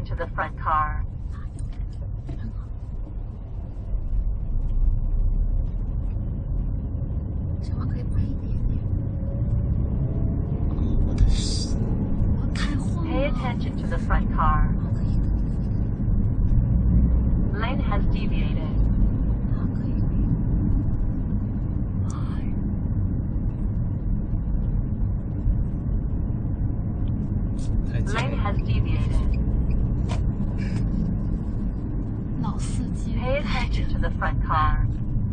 attention to the front car. Pay attention to the front car. Lane has deviated. Lane has deviated. Pay attention to the front car.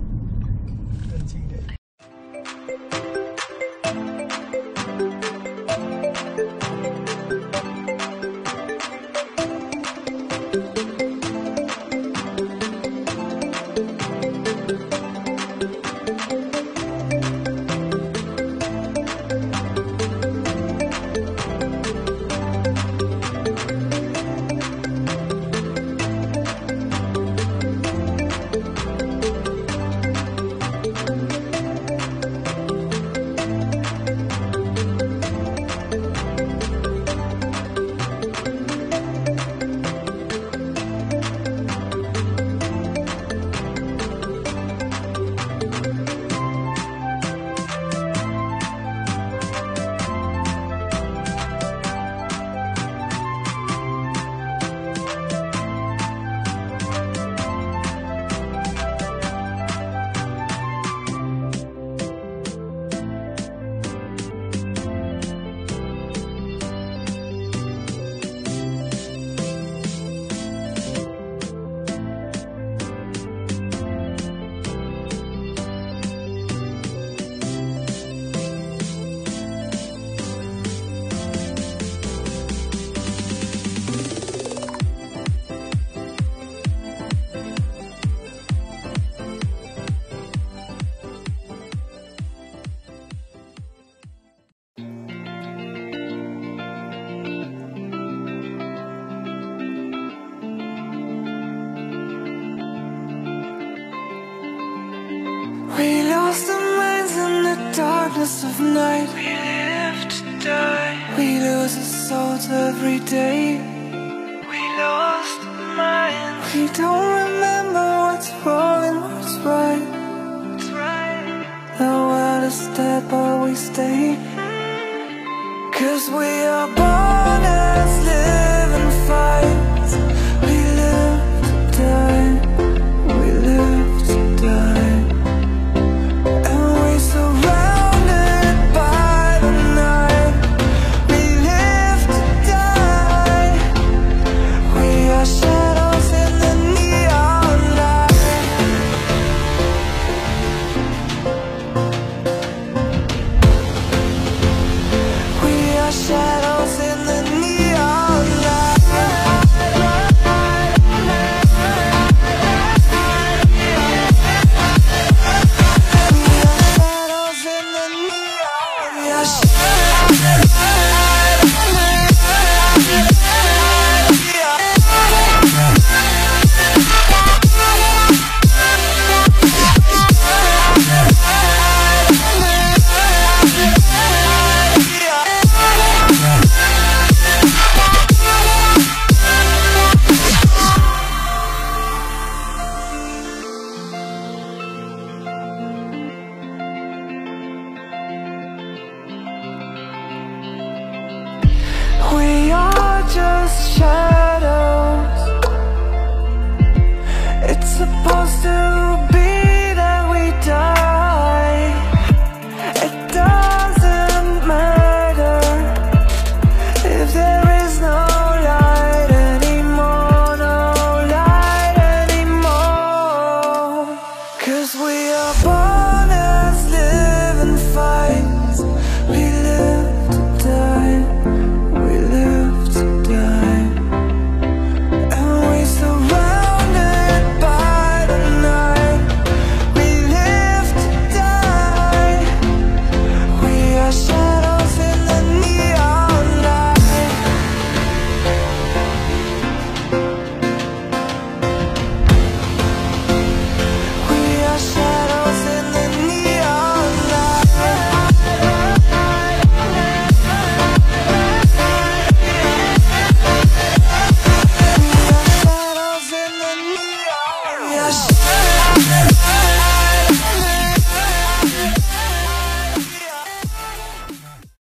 We lost our minds in the darkness of night. We live to die. We lose our souls every day. We lost our minds. We don't remember what's wrong and what's right. The world is dead but we stay. 'Cause we are born